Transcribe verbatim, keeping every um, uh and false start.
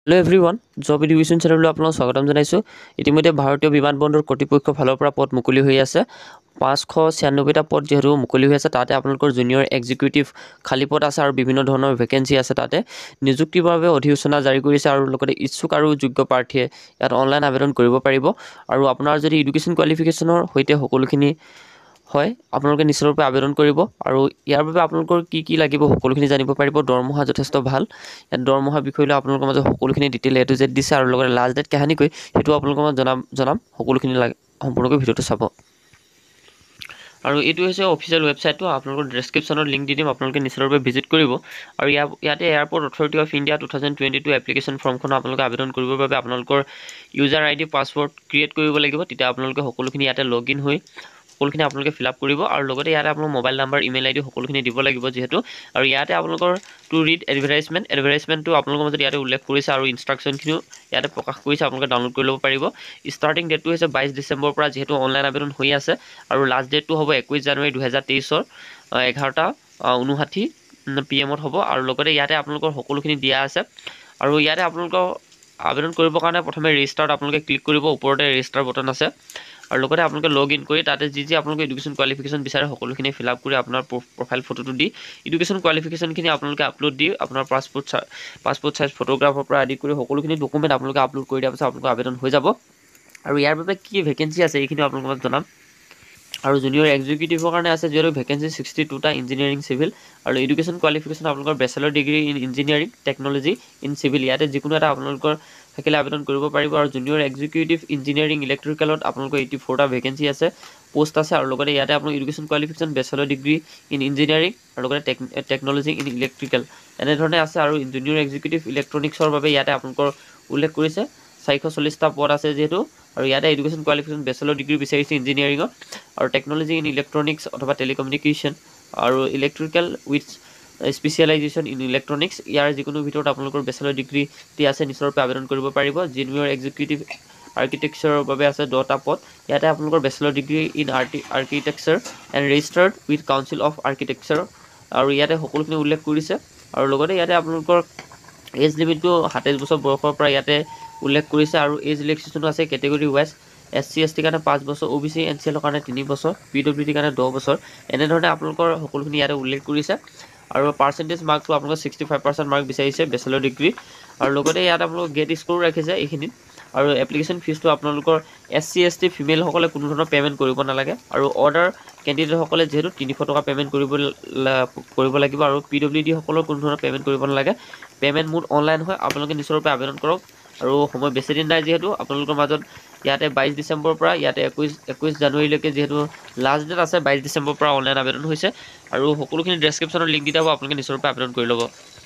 Hello everyone, Job Education Channel আপোনাক স্বাগতম জনাইছো। ইতিমধ্যে ভাৰতীয় বিমান বন্দৰ কৰ্তৃপক্ষৰ ফালৰ পৰা পদ মুকলি হৈ আছে। পাঁচশ ছিয়ানব্বৈ টা পদ যেহেতু মুকলি হৈ আছে তাতে আপোনালোকৰ জুনিয়ৰ এক্সিকিউটিভ খালী পদ আছে আৰু বিভিন্ন ধৰণৰ ভেকেন্সি আছে তাতে নিযুক্তিৰ বাবে অধিসূচনা জাৰি কৰিছে আৰু লগতে ইচ্ছুক আৰু যোগ্য প্ৰাৰ্থীয়ে ইয়াত অনলাইন আবেদন কৰিব পাৰিব আৰু আপোনাৰ যদি এডুকেশ্যন কোৱালিফিকেশ্যনৰ সৈতে সকলোখিনি হয় আপোনালোকে নিশ্চয়কৈ আবেদন কৰিব আৰু ইয়াৰ বাবে আপোনালোকৰ কি কি লাগিব সকলোখিনি জানিব পাৰিব। দৰমহা যথেষ্ট ভাল, ইয়াত দৰমহা বিষয়লৈ আপোনালোকৰ মাজত সকলোখিনি ডিটেইল এ টু জেড দিছে আৰু লগতে লাষ্ট ডেট কাহানিকৈ সেইটো আপোনালোকৰ মাজত জনাম জনাম সকলোখিনি সম্পূৰ্ণকৈ ভিডিঅ'টো চাব। আৰু এইটো হৈছে অফিচিয়েল ৱেবছাইটটো, আপোনালোকৰ ডেছক্ৰিপশ্যনত লিংক দি দিম, আপোনালোকে নিশ্চয়কৈ ভিজিট কৰিব। আৰু ইয়াত ইয়াতে airport authority of India two thousand twenty two application ফৰ্মখন আপোনালোকে আবেদন কৰিবৰ বাবে আপোনালোকৰ user I D password create কৰিব লাগিব। তেতিয়া আপোনালোকে সকলোখিনি ইয়াতে লগ ইন হৈ সকলোখিনি আপোনালোকে ফিল আপ কৰিব আৰু লগতে ইয়াতে আপোনাৰ mobile number email I D সকলোখিনি দিব লাগিব যিহেতু। আৰু ইয়াতে আপোনালোকৰ টু ৰিড এডভাৰটাইজমেণ্ট এডভাৰটাইজমেণ্টটো আপোনালোকৰ মাজত ইয়াতে উল্লেখ কৰিছে আৰু ইনষ্ট্ৰাকশ্যনখিনিও ইয়াতে প্ৰকাশ কৰিছে, আপোনালোকে ডাউনলোড কৰি ল'ব পাৰিব। ষ্টাৰ্টিং ডেটটো হৈছে বাইছ ডিচেম্বৰৰ পৰা যিহেতু অনলাইন আবেদন হৈ আছে আৰু লাষ্ট ডেটটো হ'ব একৈছ জানুৱাৰী দুহেজাৰ তেইছৰ এঘাৰটা ঊনষাঠি পি এমত হ'ব। আৰু লগতে ইয়াতে আপোনালোকৰ সকলোখিনি দিয়া আছে আৰু ইয়াতে আপোনালোকৰ আবেদন কৰিবৰ কাৰণে প্ৰথমে ৰেজিষ্টাৰত আপোনালোকে ক্লিক কৰিব, ওপৰতে ৰেজিষ্টাৰ বটন আছে আৰু লগতে আপোনালোকে লগ ইন কৰি তাতে যি যি আপোনালোকে এডুকেশ্যন কোৱালিফিকেশ্যন বিচাৰে সকলোখিনি ফিল আপ কৰি আপোনাৰ প্ৰফাইল ফটোটো দি এডুকেশ্যন কোৱালিফিকেশ্যনখিনি আপোনালোকে আপলোড দি আপোনাৰ পাছপোৰ্ট পাছপোৰ্ট চাইজ ফটোগ্ৰাফৰ পৰা আদি কৰি সকলোখিনি ডকুমেণ্ট আপোনালোকে আপলোড কৰি দিয়াৰ পাছত আপোনালোকৰ আবেদন হৈ যাব। আৰু ইয়াৰ বাবে কি ভেকেঞ্চি আছে এইখিনি আপোনালোকক জনাম। আৰু জুনিয়ৰ এক্সিকিউটিভৰ কাৰণে আছে যিহেতু ভেকেঞ্চি ছিক্সটি টুটা ইঞ্জিনিয়াৰিং চিভিল আৰু এডুকেশ্যন কোৱালিফিকেশ্যন আপোনালোকৰ bachelor degree in engineering technology in civil ইয়াতে যিকোনো এটা আপোনালোকৰ থাকিলে আবেদন কৰিব পাৰিব। আৰু জুনিয়ৰ এক্সিকিউটিভ ইঞ্জিনিয়াৰিং ইলেক্ট্ৰিকেলত আপোনালোকৰ এইটি ফ'ৰটা ভেকেঞ্চি আছে, পোষ্ট আছে আৰু লগতে ইয়াতে আপোনালোকৰ education qualification bachelor degree in engineering আৰু লগতে টেক টেকনলজি ইন ইলেক্ট্ৰিকেল এনেধৰণে আছে। আৰু জুনিয়ৰ এক্সিকিউটিভ ইলেক্ট্ৰনিক্সৰ বাবে ইয়াতে আপোনালোকৰ উল্লেখ কৰিছে চাৰিশ চল্লিছটা পদ আছে যিহেতু। আৰু ইয়াতে এডুকেশ্যন কোৱালিফিকেশ্যন বেচেলৰ ডিগ্ৰী বিচাৰিছে ইঞ্জিনিয়াৰিঙত আৰু টেকনলজি ইন ইলেক্ট্ৰনিক্স অথবা টেলিকমিউনিকেশ্যন আৰু electrical with specialisation in electronics ইয়াৰ যিকোনো ভিতৰত আপোনালোকৰ বেচেলৰ ডিগ্ৰী দি আছে নিশ্চয়কৈ আবেদন কৰিব পাৰিব। জুনিয়ৰ এক্সিকিউটিভ আৰ্কিটেক্সাৰৰ বাবে আছে দহটা পদ, ইয়াতে আপোনালোকৰ বেচেলৰ ডিগ্ৰী ইন আৰ্টি architecture and registered with council of architecture আৰু ইয়াতে সকলোখিনি উল্লেখ কৰিছে। আৰু লগতে ইয়াতে আপোনালোকৰ এজ লিমিটটো সাতাইছ বছৰ বয়সৰ পৰা ইয়াতে উল্লেখ কৰিছে আৰু এজ ৰিলেক্সেশ্যনো আছে category wise. S C S টিৰ কাৰণে পাঁচ বছৰ, O' B C N C এলৰ কাৰণে তিনি বছৰ, পি ডব্লিউ ডিৰ কাৰণে দহ বছৰ এনেধৰণে আপোনালোকৰ সকলোখিনি ইয়াতে উল্লেখ কৰিছে। আৰু পাৰ্চেণ্টেজ মাৰ্কটো আপোনালোকৰ ছিক্সটি ফাইভ পাৰ্চেণ্ট মাৰ্ক বিচাৰিছে বেচেলৰ ডিগ্ৰী আৰু লগতে ইয়াত আপোনালোকৰ গেট স্ক'ৰো ৰাখিছে এইখিনিত। আৰু এপ্লিকেশ্যন ফিজটো আপোনালোকৰ এছ চি এছ টি ফিমেলসকলে কোনো ধৰণৰ পে'মেণ্ট কৰিব নালাগে আৰু অৰ্ডাৰ কেণ্ডিডেটসকলে যিহেতু তিনিশ টকা পে'মেণ্ট কৰিব কৰিব লাগিব আৰু পি ডব্লিউ ডিসকলৰ কোনো ধৰণৰ পে'মেণ্ট কৰিব নালাগে। পে'মেণ্ট মোড অনলাইন হয়, আপোনালোকে নিশ্চয়কৈ আবেদন কৰক আৰু সময় বেছি দিন নাই যিহেতু আপোনালোকৰ মাজত ইয়াতে বাইছ ডিচেম্বৰৰ পৰা ইয়াতে একৈছ একৈছ জানুৱাৰীলৈকে যিহেতু লাষ্ট ডেট আছে বাইছ ডিচেম্বৰৰ পৰা অনলাইন আবেদন হৈছে আৰু সকলোখিনি ডেছক্ৰিপশ্যনৰ লিংক দি দিব, আপোনালোকে নিশ্চয়কৈ আবেদন কৰি ল'ব।